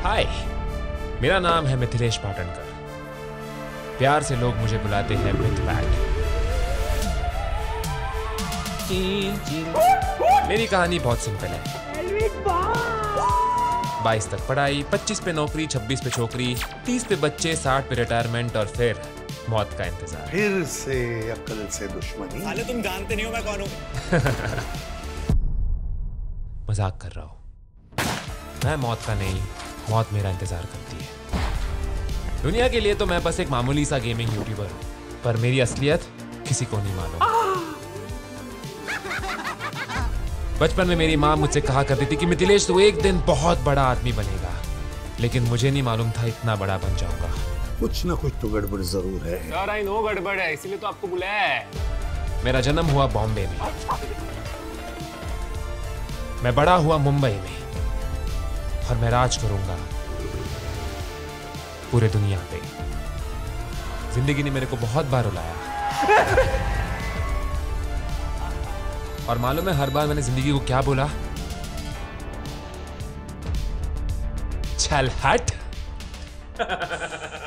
हाय, मेरा नाम है मिथिलेश पाटणकर। प्यार से लोग मुझे बुलाते हैं मिथ बैट। मेरी कहानी बहुत सिंपल है। 22 तक पढ़ाई, 25 पे नौकरी, 26 पे छोकरी, 30 पे बच्चे, 60 पे रिटायरमेंट और फिर मौत का इंतजार। फिर से अक्ल से दुश्मनी। साले तुम जानते नहीं हो मैं कौन हूँ। मजाक कर रहा हूँ। मैं मौत का नहीं, मौत मेरा इंतजार करती है। दुनिया के लिए तो मैं बस एक मामूली सा गेमिंग यूट्यूबर हूँ, पर मेरी असलियत किसी को नहीं मालूम। बचपन में मेरी माँ मुझसे कहा करती थी कि मिथिलेश तू एक दिन बहुत बड़ा आदमी बनेगा, लेकिन मुझे नहीं मालूम था इतना बड़ा बन जाऊंगा। कुछ ना कुछ तो गड़बड़ जरूर है। सर आई नो गड़बड़ है, इसीलिए तो आपको बुलाया है। मेरा जन्म हुआ बॉम्बे में, मैं बड़ा हुआ मुंबई में, और मैं राज करूंगा पूरे दुनिया पे। जिंदगी ने मेरे को बहुत बार रुलाया, और मालूम है हर बार मैंने जिंदगी को क्या बोला? चल हट।